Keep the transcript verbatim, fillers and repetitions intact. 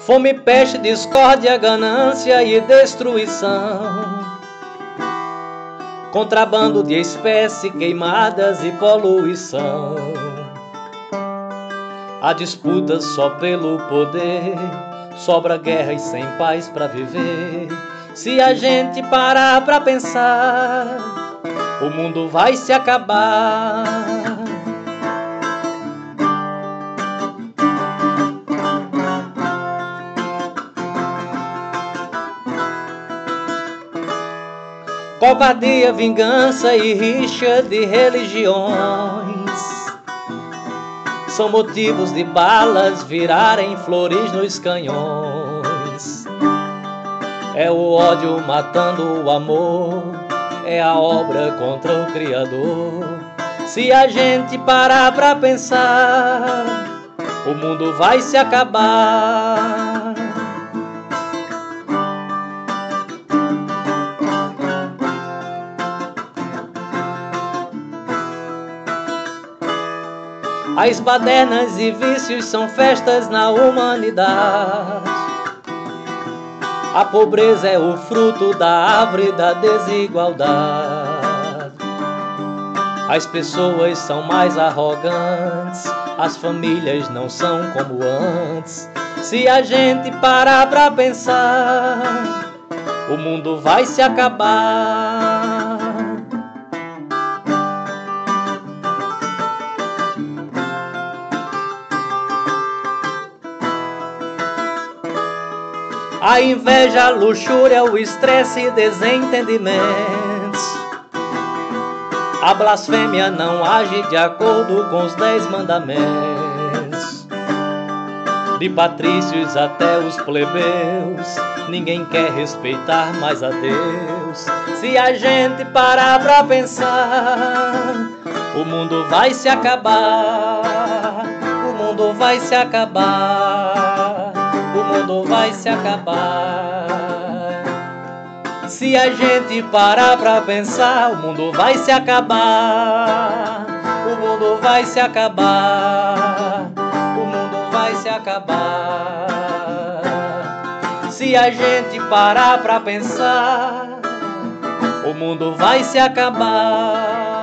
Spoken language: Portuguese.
Fome, peste, discórdia, ganância e destruição, contrabando de espécie, queimadas e poluição. Há disputas só pelo poder, sobra guerra e sem paz pra viver. Se a gente parar pra pensar, o mundo vai se acabar. Covardia, vingança e rixa de religiões são motivos de balas virarem flores nos canhões. É o ódio matando o amor, é a obra contra o Criador. Se a gente parar pra pensar, o mundo vai se acabar. As badernas e vícios são festas na humanidade. A pobreza é o fruto da árvore da desigualdade. As pessoas são mais arrogantes, as famílias não são como antes. Se a gente parar pra pensar, o mundo vai se acabar. A inveja, a luxúria, o estresse e desentendimentos. A blasfêmia não age de acordo com os dez mandamentos. De patrícios até os plebeus, ninguém quer respeitar mais a Deus. Se a gente parar pra pensar, o mundo vai se acabar. O mundo vai se acabar. O mundo vai se acabar. Se a gente parar pra pensar, o mundo vai se acabar. O mundo vai se acabar. O mundo vai se acabar. Se a gente parar pra pensar, o mundo vai se acabar.